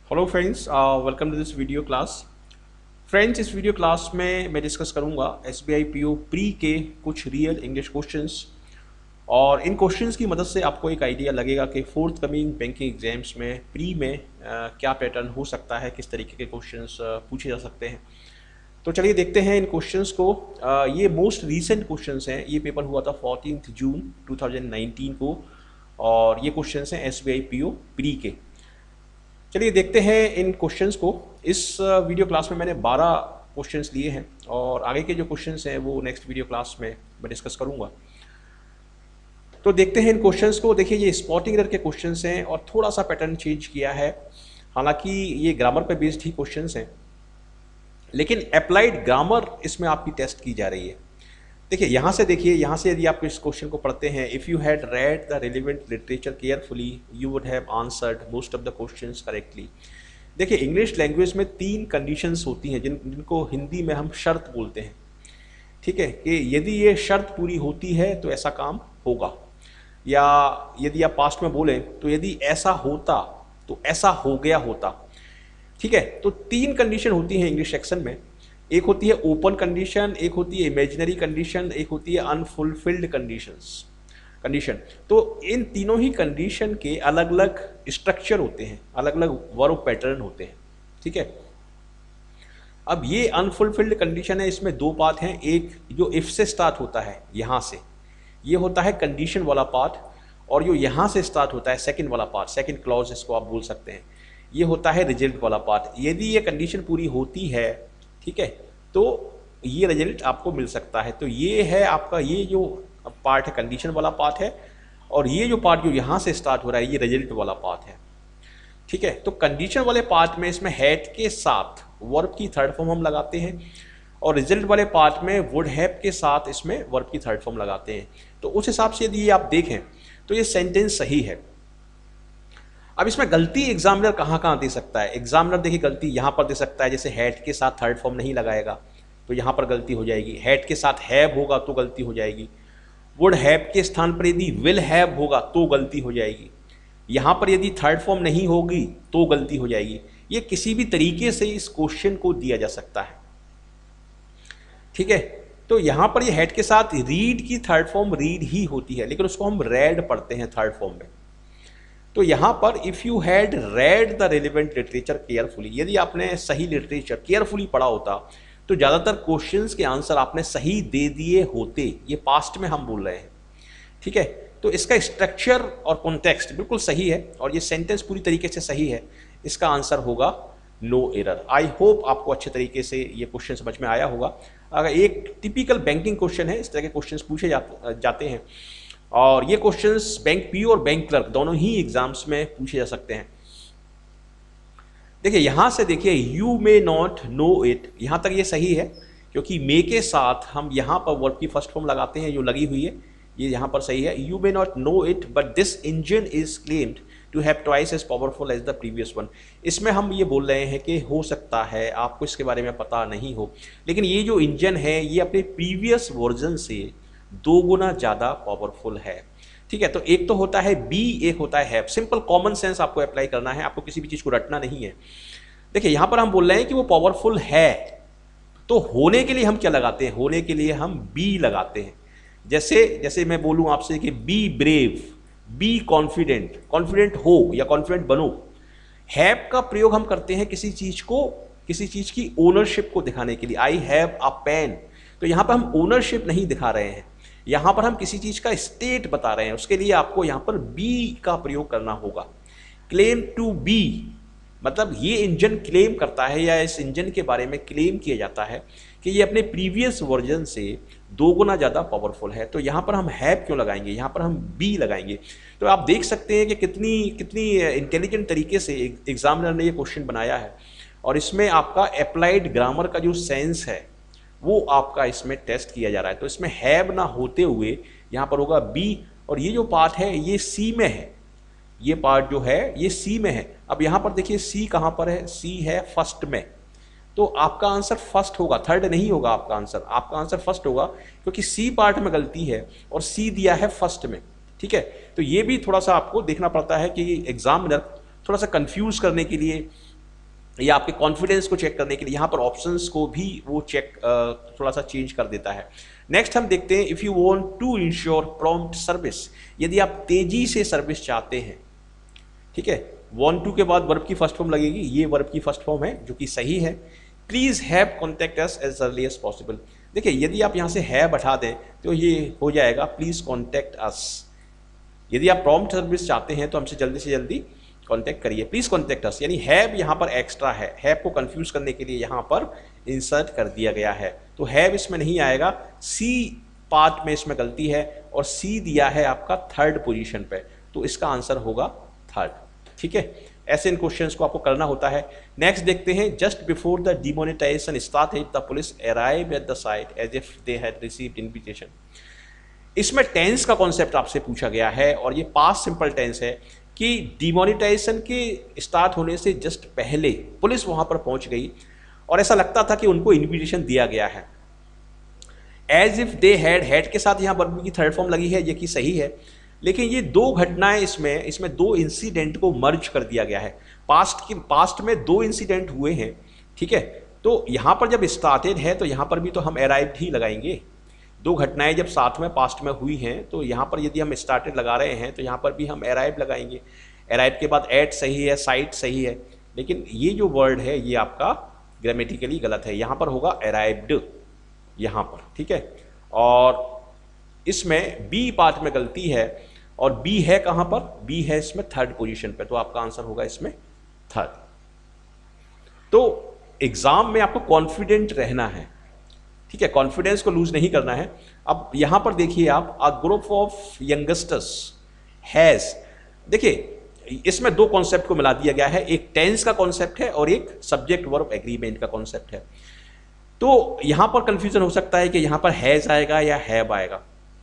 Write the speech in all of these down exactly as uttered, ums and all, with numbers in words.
Hello friends, welcome to this video class. Friends, इस video class में मैं discuss करूंगा S B I P O pre के कुछ रियल इंग्लिश क्वेश्चंस। और इन क्वेश्चंस की मदद से आपको एक आइडिया लगेगा कि फोर्थ कमिंग बैंकिंग एग्जाम्स में प्री में आ, क्या पैटर्न हो सकता है, किस तरीके के क्वेश्चंस पूछे जा सकते हैं। तो चलिए देखते हैं इन क्वेश्चंस को। आ, ये मोस्ट रीसेंट क्वेश्चंस हैं। ये पेपर हुआ था fourteen June two thousand nineteen को और ये क्वेश्चंस हैं S B I P O pre के। चलिए देखते हैं इन क्वेश्चंस को। इस वीडियो क्लास में मैंने बारह क्वेश्चंस लिए हैं और आगे के जो क्वेश्चंस हैं वो नेक्स्ट वीडियो क्लास में मैं डिस्कस करूंगा। तो देखते हैं इन क्वेश्चंस को। देखिए, ये स्पॉटिंग एरर के क्वेश्चंस हैं और थोड़ा सा पैटर्न चेंज किया है। हालांकि ये ग्रामर पे बेस्ड ही क्वेश्चंस हैं, लेकिन अप्लाइड ग्रामर इसमें आपकी टेस्ट की जा रही है। देखिए यहाँ से, देखिए यहाँ से यदि आप इस क्वेश्चन को पढ़ते हैं, if you had read the relevant literature carefully you would have answered most of the questions correctly. देखिए, इंग्लिश लैंग्वेज में तीन कंडीशंस होती हैं जिन जिनको हिंदी में हम शर्त बोलते हैं। ठीक है, कि यदि ये शर्त पूरी होती है तो ऐसा काम होगा, या यदि आप पास्ट में बोलें तो यदि ऐसा होता तो ऐसा हो गया होता। ठीक है, तो तीन कंडीशन होती हैं इंग्लिश सेक्शन में। एक होती है ओपन कंडीशन, एक होती है इमेजिनरी कंडीशन, एक होती है अनफुलफिल्ड कंडीशंस कंडीशन। तो इन तीनों ही कंडीशन के अलग अलग स्ट्रक्चर होते हैं, अलग अलग वर्ब पैटर्न होते हैं। ठीक है, अब ये अनफुलफिल्ड कंडीशन है, इसमें दो पार्ट हैं। एक जो इफ से स्टार्ट होता है, यहाँ से ये होता है कंडीशन वाला पार्ट, और जो यहाँ से स्टार्ट होता है सेकेंड वाला पार्ट, सेकेंड क्लॉज इसको आप बोल सकते हैं, ये होता है रिजल्ट वाला पार्ट। यदि ये कंडीशन पूरी होती है, ठीक है, तो ये रिजल्ट आपको मिल सकता है। तो ये है आपका, ये जो पार्ट है कंडीशन वाला पार्ट है, और ये जो पार्ट जो यहाँ से स्टार्ट हो रहा है ये रिजल्ट वाला पार्ट है। ठीक है, तो कंडीशन वाले पार्ट में इसमें हैड के साथ वर्ब की थर्ड फॉर्म हम लगाते हैं, और रिजल्ट वाले पार्ट में वुड हैव के साथ इसमें वर्ब की थर्ड फॉर्म लगाते हैं। तो उस हिसाब से यदि आप देखें तो ये सेंटेंस सही है। अब इसमें गलती एग्जामिनर कहाँ कहाँ दे सकता है। एग्जामिनर देखिए गलती यहाँ पर दे सकता है, जैसे हैड के साथ थर्ड फॉर्म नहीं लगाएगा तो यहाँ पर गलती हो जाएगी। हैड के साथ हैव होगा तो गलती हो जाएगी। वुड हैव के स्थान पर यदि विल हैव होगा तो गलती हो जाएगी। यहाँ पर यदि थर्ड फॉर्म नहीं होगी तो गलती हो जाएगी। ये किसी भी तरीके से इस क्वेश्चन को दिया जा सकता है। ठीक है, तो यहाँ पर ये हैड के साथ रीड की थर्ड फॉर्म रीड ही होती है, लेकिन उसको हम रेड पढ़ते हैं थर्ड फॉर्म में। तो यहाँ पर if you had read the relevant literature carefully, यदि आपने सही लिटरेचर केयरफुली पढ़ा होता तो ज़्यादातर क्वेश्चंस के आंसर आपने सही दे दिए होते। ये पास्ट में हम बोल रहे हैं। ठीक है, तो इसका स्ट्रक्चर और कॉन्टेक्स्ट बिल्कुल सही है और ये सेंटेंस पूरी तरीके से सही है। इसका आंसर होगा नो एरर। आई होप आपको अच्छे तरीके से ये क्वेश्चन समझ में आया होगा। अगर एक टिपिकल बैंकिंग क्वेश्चन है, इस तरह के क्वेश्चन पूछे जाते जाते हैं, और ये क्वेश्चंस बैंक पी और बैंक क्लर्क दोनों ही एग्जाम्स में पूछे जा सकते हैं। देखिए यहाँ से, देखिए you may not know it, यहाँ तक ये सही है क्योंकि मे के साथ हम यहाँ पर वर्ब की फर्स्ट फॉर्म लगाते हैं जो लगी हुई है, ये यहाँ पर सही है। You may not know it but this engine is claimed to have twice as powerful as the previous one. इसमें हम ये बोल रहे हैं कि हो सकता है आपको इसके बारे में पता नहीं हो, लेकिन ये जो इंजन है ये अपने प्रीवियस वर्जन से दो गुना ज़्यादा पावरफुल है। ठीक है, तो एक तो होता है बी, एक होता है हैव। सिंपल कॉमन सेंस आपको अप्लाई करना है, आपको किसी भी चीज़ को रटना नहीं है। देखिए यहाँ पर हम बोल रहे हैं कि वो पावरफुल है, तो होने के लिए हम क्या लगाते हैं? होने के लिए हम बी लगाते हैं। जैसे जैसे मैं बोलूँ आपसे कि be brave, be confident, confident हो या कॉन्फिडेंट बनो। हैव का प्रयोग हम करते हैं किसी चीज़ को, किसी चीज़ की ओनरशिप को दिखाने के लिए। आई हैव अ पेन, तो यहाँ पर हम ओनरशिप नहीं दिखा रहे हैं, यहाँ पर हम किसी चीज़ का स्टेट बता रहे हैं। उसके लिए आपको यहाँ पर बी का प्रयोग करना होगा। क्लेम टू बी मतलब ये इंजन क्लेम करता है या इस इंजन के बारे में क्लेम किया जाता है कि ये अपने प्रीवियस वर्जन से दो गुना ज़्यादा पावरफुल है। तो यहाँ पर हम हैव क्यों लगाएंगे, यहाँ पर हम बी लगाएंगे। तो आप देख सकते हैं कि कितनी कितनी इंटेलिजेंट तरीके से एग्जामिनर ने ये क्वेश्चन बनाया है, और इसमें आपका अप्लाइड ग्रामर का जो सेंस है वो आपका इसमें टेस्ट किया जा रहा है। तो इसमें हैव ना होते हुए यहाँ पर होगा बी, और ये जो पार्ट है ये सी में है, ये पार्ट जो है ये सी में है। अब यहाँ पर देखिए सी कहाँ पर है, सी है फर्स्ट में, तो आपका आंसर फर्स्ट होगा, थर्ड नहीं होगा आपका आंसर। आपका आंसर फर्स्ट होगा क्योंकि सी पार्ट में गलती है और सी दिया है फर्स्ट में। ठीक है, तो ये भी थोड़ा सा आपको देखना पड़ता है कि एग्जामिनर थोड़ा सा कंफ्यूज करने के लिए या आपके कॉन्फिडेंस को चेक करने के लिए यहाँ पर ऑप्शंस को भी वो चेक थोड़ा सा चेंज कर देता है। नेक्स्ट हम देखते हैं, if you want to ensure prompt service, यदि आप तेजी से सर्विस चाहते हैं, ठीक है, वांट टू के बाद वर्ब की फर्स्ट फॉर्म लगेगी, ये वर्ब की फर्स्ट फॉर्म है जो कि सही है। Please have contact us as early as possible, देखिए यदि आप यहाँ से है बैठा दें तो ये हो जाएगा प्लीज़ कॉन्टेक्ट अस। यदि आप प्रॉम्प्ट सर्विस चाहते हैं तो हमसे जल्दी से जल्दी कॉन्टैक्ट करिए, प्लीज़ कॉन्टैक्ट अस, यानी हैव यहाँ पर एक्स्ट्रा है, हैव को कंफ्यूज करने के लिए यहाँ पर इंसर्ट कर दिया गया है, तो हैव इसमें नहीं आएगा। सी पार्ट में इसमें गलती है और सी दिया है आपका थर्ड पोजीशन पे, तो इसका आंसर होगा थर्ड, ठीक है। ऐसे इन क्वेश्चंस को आपको करना होता है। नेक्स्ट देखते हैं, just before the demonetization started the police arrived at the site as if they had received invitation. इसमें टेंस का कॉन्सेप्ट आपसे पूछा गया है और ये पास्ट सिंपल टेंस है कि डिमोनेटाइजेशन के स्टार्ट होने से जस्ट पहले पुलिस वहां पर पहुंच गई और ऐसा लगता था कि उनको इन्विटेशन दिया गया है। As if they had, had के साथ यहाँ वर्ब की थर्ड फॉर्म लगी है, ये कि सही है, लेकिन ये दो घटनाएं इसमें इसमें दो इंसिडेंट को मर्ज कर दिया गया है। पास्ट की पास्ट में दो इंसिडेंट हुए हैं, ठीक है, तो यहाँ पर जब स्टार्टेड है तो यहाँ पर भी तो हम अराइव्ड ही लगाएंगे। दो घटनाएं जब साथ में पास्ट में हुई हैं तो यहाँ पर यदि हम स्टार्टेड लगा रहे हैं तो यहाँ पर भी हम अराइव लगाएंगे। अराइव के बाद एट सही है, साइट सही है, लेकिन ये जो वर्ड है ये आपका ग्रामेटिकली गलत है, यहाँ पर होगा अराइव्ड यहाँ पर, ठीक है। और इसमें बी पार्ट में गलती है और बी है कहाँ पर, बी है इसमें थर्ड पोजीशन पे, तो आपका आंसर होगा इसमें थर्ड। तो एग्जाम में आपको कॉन्फिडेंट रहना है, ठीक है, कॉन्फिडेंस को लूज नहीं करना है। अब यहां पर देखिए आप, a group of youngsters has, देखिए इसमें दो कॉन्सेप्ट को मिला दिया गया है, एक टेंस का कॉन्सेप्ट है और एक सब्जेक्ट वर्ब एग्रीमेंट का कॉन्सेप्ट है। तो यहां पर कंफ्यूजन हो सकता है कि यहां पर हैज आएगा या हैव आएगा।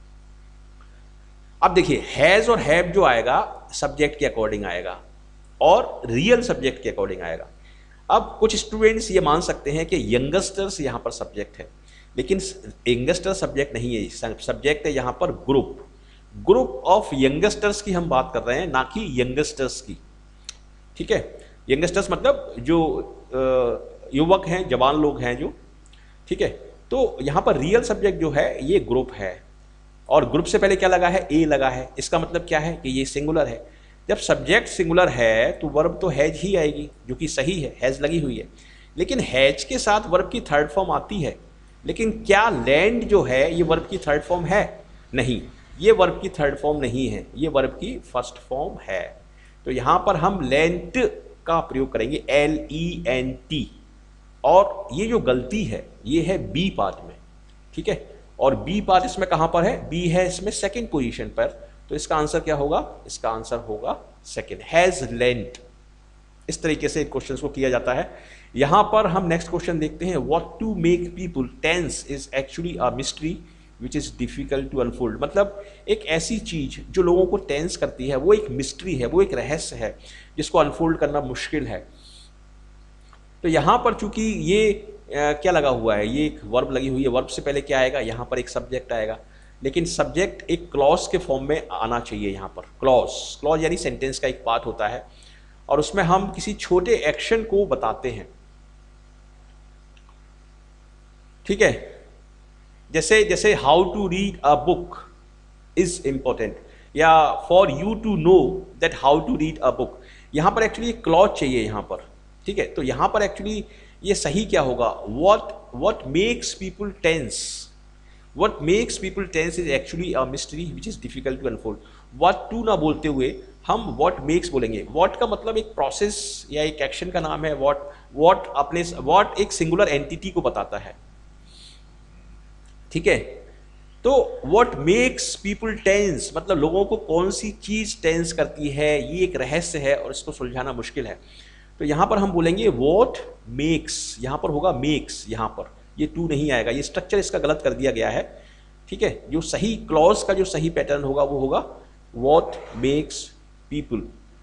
अब देखिए हैज और हैव जो आएगा सब्जेक्ट के अकॉर्डिंग आएगा और रियल सब्जेक्ट के अकॉर्डिंग आएगा। अब कुछ स्टूडेंट्स ये मान सकते हैं कि यंगस्टर्स यहां पर सब्जेक्ट है, लेकिन यंगस्टर सब्जेक्ट नहीं है, सब्जेक्ट है यहाँ पर ग्रुप। ग्रुप ऑफ यंगस्टर्स की हम बात कर रहे हैं, ना कि यंगस्टर्स की, ठीक है। यंगस्टर्स मतलब जो युवक हैं, जवान लोग हैं जो, ठीक है। तो यहाँ पर रियल सब्जेक्ट जो है ये ग्रुप है और ग्रुप से पहले क्या लगा है, ए लगा है, इसका मतलब क्या है कि ये सिंगुलर है। जब सब्जेक्ट सिंगुलर है तो वर्ब तो हैज ही आएगी, जो कि सही है, हैज लगी हुई है, लेकिन हैज के साथ वर्ब की थर्ड फॉर्म आती है। लेकिन क्या लैंड जो है ये वर्ब की थर्ड फॉर्म है? नहीं, ये वर्ब की थर्ड फॉर्म नहीं है, ये वर्ब की फर्स्ट फॉर्म है। तो यहाँ पर हम लेंट का प्रयोग करेंगे, एल ई एन टी, और ये जो गलती है ये है बी पार्ट में, ठीक है। और बी पार्ट इसमें कहाँ पर है, बी है इसमें सेकेंड पोजीशन पर, तो इसका आंसर क्या होगा, इसका आंसर होगा सेकेंड, हैज लेंट। इस तरीके से क्वेश्चंस को किया जाता है। यहां पर हम नेक्स्ट क्वेश्चन देखते हैं, what to make people tense is actually a mystery which is difficult to unfold. मतलब एक ऐसी चीज जो लोगों को टेंस करती है वो एक मिस्ट्री है, वो एक रहस्य है जिसको अनफोल्ड करना मुश्किल है। तो यहां पर चूंकि ये आ, क्या लगा हुआ है, ये एक वर्ब लगी हुई है, वर्ब से पहले क्या आएगा, यहां पर एक सब्जेक्ट आएगा, लेकिन सब्जेक्ट एक क्लॉज के फॉर्म में आना चाहिए। यहाँ पर क्लॉज, क्लॉज यानी सेंटेंस का एक पार्ट होता है और उसमें हम किसी छोटे एक्शन को बताते हैं, ठीक है। जैसे जैसे how to read a book is important, या for you to know that how to read a book, यहां पर एक्चुअली क्लॉज चाहिए यहाँ पर, ठीक है। तो यहां पर एक्चुअली ये सही क्या होगा, what what makes people tense, what makes people tense is actually a mystery which is difficult to unfold. What to ना बोलते हुए हम व्हाट मेक्स बोलेंगे। व्हाट का मतलब एक प्रोसेस या एक एक्शन का नाम है, व्हाट व्हाट अपने व्हाट एक सिंगुलर एंटिटी को बताता है, ठीक है। तो व्हाट मेक्स पीपल टेंस मतलब लोगों को कौन सी चीज टेंस करती है, ये एक रहस्य है और इसको सुलझाना मुश्किल है। तो यहां पर हम बोलेंगे व्हाट मेक्स, यहां पर होगा मेक्स, यहां पर ये टू नहीं आएगा, ये स्ट्रक्चर इसका गलत कर दिया गया है, ठीक है। जो सही क्लॉज का जो सही पैटर्न होगा वो होगा व्हाट मेक्स पीपल।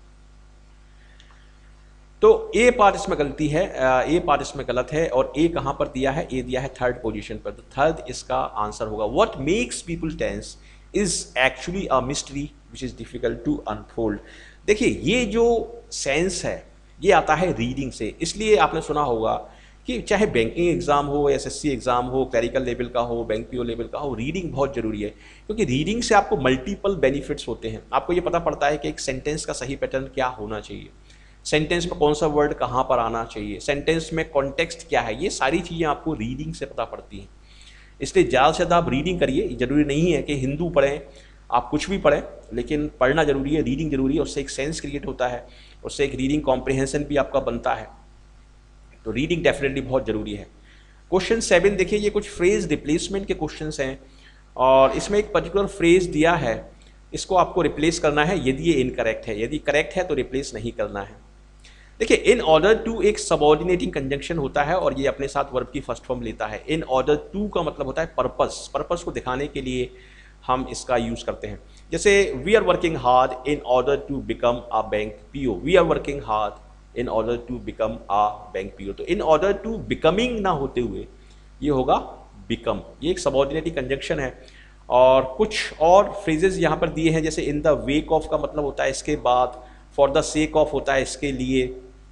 तो ए पार्ट इसमें गलती है, ए पार्ट इसमें गलत है, और ए कहां पर दिया है, ए दिया है थर्ड पोजीशन पर, तो थर्ड इसका आंसर होगा। What makes people tense is actually a mystery which is difficult to unfold. देखिए ये जो सेंस है, ये आता है रीडिंग से। इसलिए आपने सुना होगा कि चाहे बैंकिंग एग्जाम हो, एसएससी एग्जाम हो, क्लरिकल लेवल का हो, बैंक पीओ लेवल का हो, रीडिंग बहुत जरूरी है, क्योंकि रीडिंग से आपको मल्टीपल बेनिफिट्स होते हैं। आपको ये पता पड़ता है कि एक सेंटेंस का सही पैटर्न क्या होना चाहिए, सेंटेंस में कौन सा वर्ड कहाँ पर आना चाहिए, सेंटेंस में कॉन्टेक्स्ट क्या है, ये सारी चीज़ें आपको रीडिंग से पता पड़ती हैं। इसलिए ज़्यादा से ज़्यादा आप रीडिंग करिए। जरूरी नहीं है कि हिंदू पढ़ें, आप कुछ भी पढ़ें, लेकिन पढ़ना जरूरी है, रीडिंग जरूरी है। उससे एक सेंस क्रिएट होता है, उससे एक रीडिंग कॉम्प्रिहेंशन भी आपका बनता है। तो रीडिंग डेफिनेटली बहुत जरूरी है। क्वेश्चन सेवन देखिए, ये कुछ फ्रेज रिप्लेसमेंट के क्वेश्चंस हैं और इसमें एक पर्टिकुलर फ्रेज दिया है, इसको आपको रिप्लेस करना है यदि ये इनकरेक्ट है। यदि करेक्ट है तो रिप्लेस नहीं करना है। देखिए, इन ऑर्डर टू एक सबऑर्डिनेटिंग कंजंक्शन होता है और ये अपने साथ वर्ब की फर्स्ट फॉर्म लेता है। इन ऑर्डर टू का मतलब होता है पर्पस, पर्पस को दिखाने के लिए हम इसका यूज करते हैं। जैसे we are working hard in order to become a bank PO, we are working hard in order to become a bank PO. तो इन ऑर्डर टू बिकमिंग ना होते हुए ये होगा बिकम। ये एक सबऑर्डिनेटिंग कंजंक्शन है। और कुछ और फ्रेजेस यहाँ पर दिए हैं, जैसे इन द वेक ऑफ का मतलब होता है इसके बाद, फॉर द सेक ऑफ होता है इसके लिए।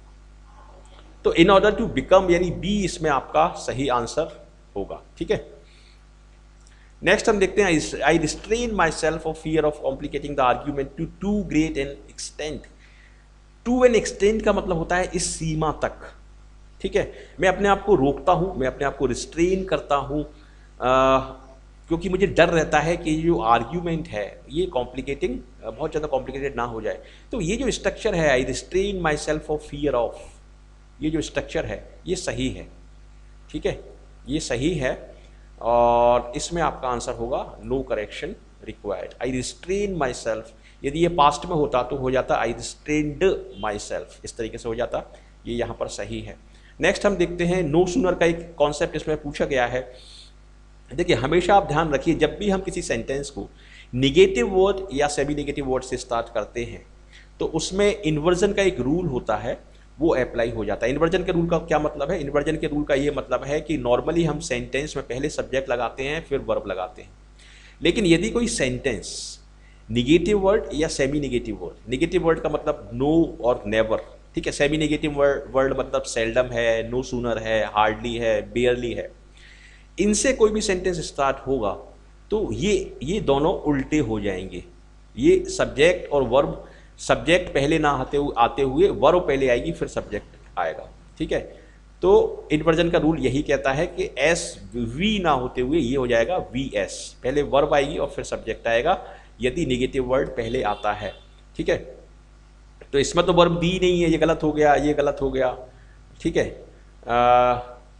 तो इन ऑर्डर टू बिकम यानी बी इसमें आपका सही आंसर होगा। ठीक है, नेक्स्ट हम देखते हैं, I restrain myself of fear of complicating the argument to too great an extent. To an extent का मतलब होता है इस सीमा तक। ठीक है, मैं अपने आप को रोकता हूं, मैं अपने आप को रिस्ट्रेन करता हूं, क्योंकि मुझे डर रहता है कि जो आर्ग्यूमेंट है ये कॉम्प्लिकेटिंग, बहुत ज़्यादा कॉम्प्लिकेटेड ना हो जाए। तो ये जो स्ट्रक्चर है, I restrain myself of fear of, ये जो स्ट्रक्चर है ये सही है। ठीक है, ये सही है और इसमें आपका आंसर होगा no correction required. I restrain myself, यदि ये पास्ट में होता तो हो जाता आई रिस्ट्रेन्ड माई सेल्फ, इस तरीके से हो जाता। ये यहाँ पर सही है। नेक्स्ट हम देखते हैं, नो सूनर का एक कॉन्सेप्ट इसमें पूछा गया है। देखिए, हमेशा आप ध्यान रखिए, जब भी हम किसी सेंटेंस को निगेटिव वर्ड या सेमी निगेटिव वर्ड से स्टार्ट करते हैं तो उसमें इन्वर्जन का एक रूल होता है, वो अप्लाई हो जाता है। इन्वर्जन के रूल का क्या मतलब है? इन्वर्जन के रूल का ये मतलब है कि नॉर्मली हम सेंटेंस में पहले सब्जेक्ट लगाते हैं फिर वर्ब लगाते हैं, लेकिन यदि कोई सेंटेंस निगेटिव वर्ड या semi negative word, negative word का मतलब नो और नेवर, ठीक है, सेमी निगेटिव वर्ड वर्ड मतलब सेल्डम है, नो सूनर है, हार्डली है, बेयरली है, इनसे कोई भी सेंटेंस स्टार्ट होगा तो ये ये दोनों उल्टे हो जाएंगे। ये सब्जेक्ट और वर्ब, सब्जेक्ट पहले ना आते हुए आते हुए वर्ब पहले आएगी फिर सब्जेक्ट आएगा। ठीक है, तो इन्वर्जन का रूल यही कहता है कि एस वी ना होते हुए ये हो जाएगा वी एस, पहले वर्ब आएगी और फिर सब्जेक्ट आएगा यदि निगेटिव वर्ड पहले आता है। ठीक है, तो इसमें तो वर्ब दी नहीं है, ये गलत हो गया, ये गलत हो गया। ठीक है, आ,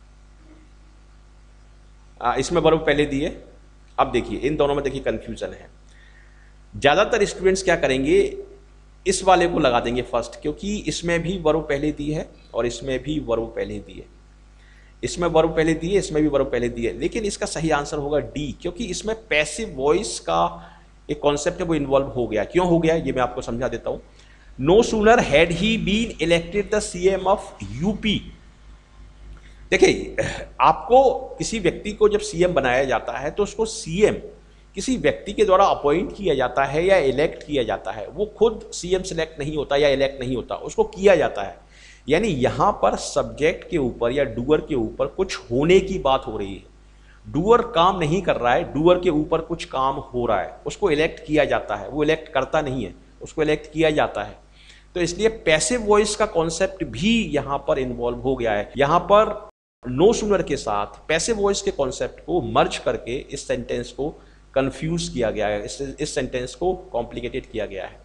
आ, इसमें वर्ब पहले दिए। अब देखिए, इन दोनों में देखिए कंफ्यूजन है। ज़्यादातर स्टूडेंट्स क्या करेंगे, इस वाले को लगा देंगे फर्स्ट, क्योंकि इसमें भी वर्ब पहले दी है और इसमें भी वर्ब पहले दी है। इसमें वर्ब पहले दी है, इसमें भी वर्ब पहले दी है, लेकिन इसका सही आंसर होगा डी, क्योंकि इसमें पैसिव वॉइस का एक कॉन्सेप्ट है वो इन्वॉल्व हो गया। क्यों हो गया ये मैं आपको समझा देता हूँ। No sooner had he been elected the CM of UP. देखिए, आपको किसी व्यक्ति को जब सीएम बनाया जाता है तो उसको सीएम किसी व्यक्ति के द्वारा अपॉइंट किया जाता है या इलेक्ट किया जाता है। वो खुद सीएम सिलेक्ट नहीं होता या इलेक्ट नहीं होता, उसको किया जाता है। यानी यहाँ पर सब्जेक्ट के ऊपर या डूअर के ऊपर कुछ होने की बात हो रही है। डूअर काम नहीं कर रहा है, डूअर के ऊपर कुछ काम हो रहा है, उसको इलेक्ट किया जाता है। वो इलेक्ट करता नहीं है, उसको इलेक्ट किया जाता है। तो इसलिए पैसिव वॉइस का कॉन्सेप्ट भी यहाँ पर इन्वॉल्व हो गया है। यहाँ पर नो सूनर के साथ पैसिव वॉइस के कॉन्सेप्ट को मर्ज करके इस सेंटेंस को कंफ्यूज किया गया है, इस, इस सेंटेंस को कॉम्प्लिकेटेड किया गया है।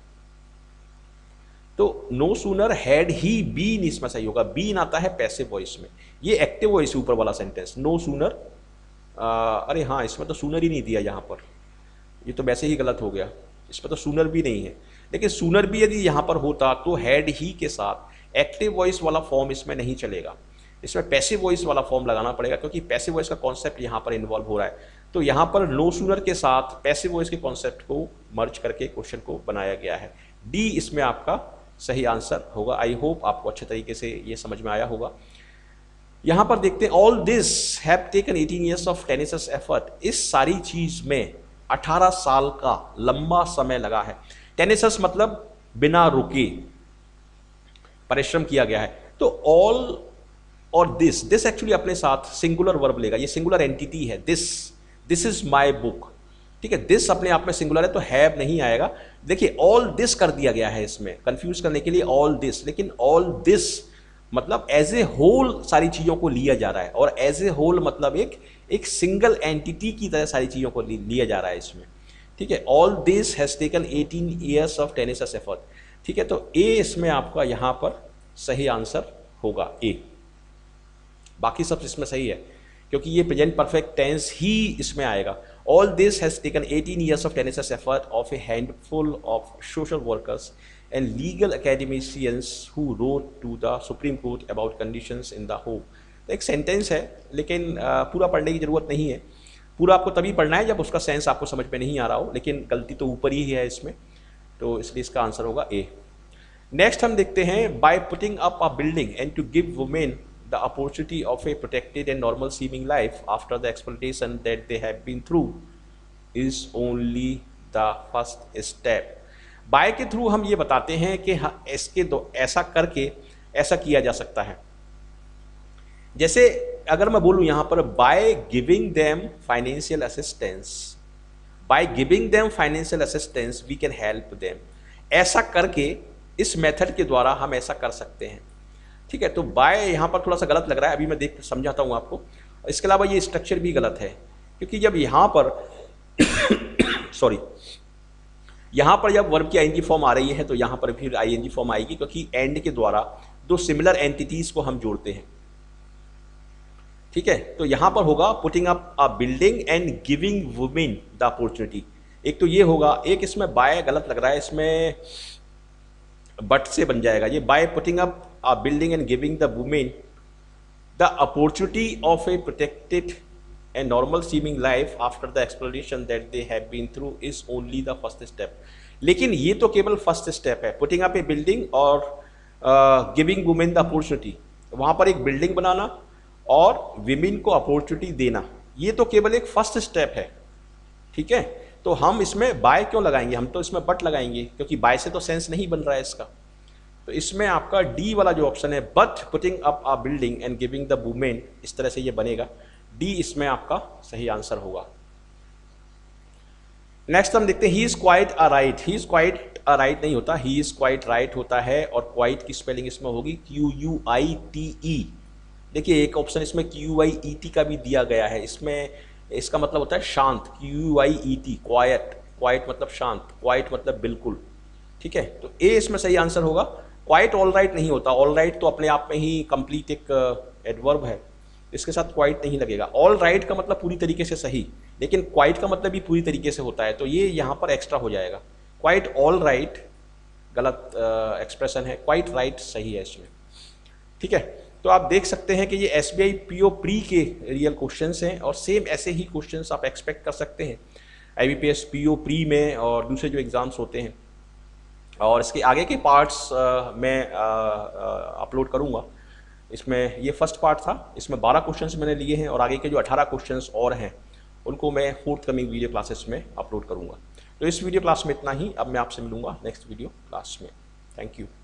तो no sooner had he been इसमें सही होगा। बीन आता है पैसिव वॉइस में, ये एक्टिव वॉइस ऊपर वाला सेंटेंस। नो सूनर, अरे हाँ, इसमें तो सूनर ही नहीं दिया यहाँ पर, ये तो वैसे ही गलत हो गया। इसमें तो सूनर भी नहीं है, लेकिन सूनर भी यदि यहाँ पर होता तो हैड ही के साथ एक्टिव वॉइस वाला फॉर्म इसमें नहीं चलेगा, इसमें पैसिव वॉइस वाला फॉर्म लगाना पड़ेगा, क्योंकि पैसिव वॉइस का कॉन्सेप्ट यहाँ पर इन्वॉल्व हो रहा है। तो यहाँ पर नो सूनर के साथ पैसिव वॉइस के कॉन्सेप्ट को मर्ज करके क्वेश्चन को बनाया गया है। डी इसमें आपका सही आंसर होगा। आई होप आपको अच्छे तरीके से ये समझ में आया होगा। यहाँ पर देखते हैं, all this have taken eighteen years of tenacious effort. इस सारी चीज में अठारह साल का लंबा समय लगा है। टेनेसियस मतलब बिना रुके, परिश्रम किया गया है। तो ऑल और दिस, दिस एक्चुअली अपने साथ सिंगुलर वर्ब लेगा, ये सिंगुलर एंटिटी है, this this is my book, ठीक है। दिस अपने आप में सिंगुलर है तो हैव नहीं आएगा। देखिए ऑल दिस कर दिया गया है इसमें कंफ्यूज करने के लिए, ऑल दिस, लेकिन ऑल दिस मतलब एज ए होल सारी चीज़ों को लिया जा रहा है, और एज ए होल मतलब एक एक सिंगल एंटिटी की तरह सारी चीज़ों को लिया जा रहा है इसमें, ठीक है। All this has taken eighteen years of tenacious effort, ठीक है। तो ए इसमें आपका यहाँ पर सही आंसर होगा ए, बाकी सब इसमें सही है क्योंकि ये प्रेजेंट परफेक्ट टेंस ही इसमें आएगा। All this has taken eighteen years of tenacious effort of a handful of social workers and legal academicians who wrote to the Supreme Court about conditions in the home। तो एक sentence है लेकिन पूरा पढ़ने की ज़रूरत नहीं है, पूरा आपको तभी पढ़ना है जब उसका सेंस आपको समझ में नहीं आ रहा हो, लेकिन गलती तो ऊपर ही है इसमें, तो इसलिए इसका आंसर होगा ए। नेक्स्ट हम देखते हैं, by putting up a building and to give women the opportunity of a protected and normal seeming life after the exploitation that they have been through is only the first step। By के through हम ये बताते हैं कि हाँ इसके दो ऐसा करके ऐसा किया जा सकता है। जैसे अगर मैं बोलूँ यहाँ पर by giving them financial assistance, by giving them financial assistance we can help them, ऐसा करके इस मेथड के द्वारा हम ऐसा कर सकते हैं, ठीक है। तो बाय यहाँ पर थोड़ा सा गलत लग रहा है, अभी मैं देख समझाता हूँ आपको। इसके अलावा ये स्ट्रक्चर भी गलत है क्योंकि जब यहाँ पर सॉरी यहाँ पर जब वर्ब की आईएनजी फॉर्म आ रही है तो यहाँ पर फिर आईएनजी फॉर्म आएगी क्योंकि एंड के द्वारा दो सिमिलर एंटिटीज को हम जोड़ते हैं, ठीक है। तो यहाँ पर होगा putting up a building and giving women the opportunity, एक तो ये होगा, एक इसमें बाय गलत लग रहा है, इसमें बट से बन जाएगा ये, by putting up a building and giving the women the opportunity of a protected and normal seeming life after the exploration that they have been through is only the first step. लेकिन ये तो केवल first step है, putting up a building और giving women the opportunity, वहाँ पर एक building बनाना और विमेन को अपॉर्चुनिटी देना, ये तो केवल एक फर्स्ट स्टेप है, ठीक है। तो हम इसमें बाय क्यों लगाएंगे, हम तो इसमें बट लगाएंगे क्योंकि बाय से तो सेंस नहीं बन रहा है इसका। तो इसमें आपका डी वाला जो ऑप्शन है, but putting up a building and giving the women, इस तरह से ये बनेगा, डी इसमें आपका सही आंसर होगा। नेक्स्ट हम देखते हैं, he is quite a right, he is quite a right नहीं होता, ही इज क्वाइट राइट होता है, और क्वाइट की स्पेलिंग इसमें होगी Q U I T E. देखिए एक ऑप्शन इसमें क्यू आई ई टी का भी दिया गया है, इसमें इसका मतलब होता है शांत, Q I E T, quiet, quiet मतलब शांत, क्वाइट मतलब बिल्कुल, ठीक है। तो ए इसमें सही आंसर होगा। क्वाइट ऑल राइट नहीं होता, ऑल राइट तो अपने आप में ही कंप्लीट एक एडवर्ब है, इसके साथ क्वाइट नहीं लगेगा। ऑल राइट का मतलब पूरी तरीके से सही, लेकिन क्वाइट का मतलब भी पूरी तरीके से होता है, तो ये यहाँ पर एक्स्ट्रा हो जाएगा। क्वाइट ऑल राइट गलत एक्सप्रेशन है, क्वाइट राइट सही है इसमें, ठीक है। तो आप देख सकते हैं कि ये S B I P O pre के रियल क्वेश्चंस हैं, और सेम ऐसे ही क्वेश्चंस आप एक्सपेक्ट कर सकते हैं I B P S P O pre में और दूसरे जो एग्ज़ाम्स होते हैं। और इसके आगे के पार्ट्स मैं अपलोड करूँगा, इसमें ये फर्स्ट पार्ट था, इसमें बारह क्वेश्चंस मैंने लिए हैं, और आगे के जो अठारह क्वेश्चंस और हैं उनको मैं फोर्थ कमिंग वीडियो क्लासेस में अपलोड करूँगा। तो इस वीडियो क्लास में इतना ही, अब मैं आपसे मिलूँगा नेक्स्ट वीडियो क्लास में। Thank you.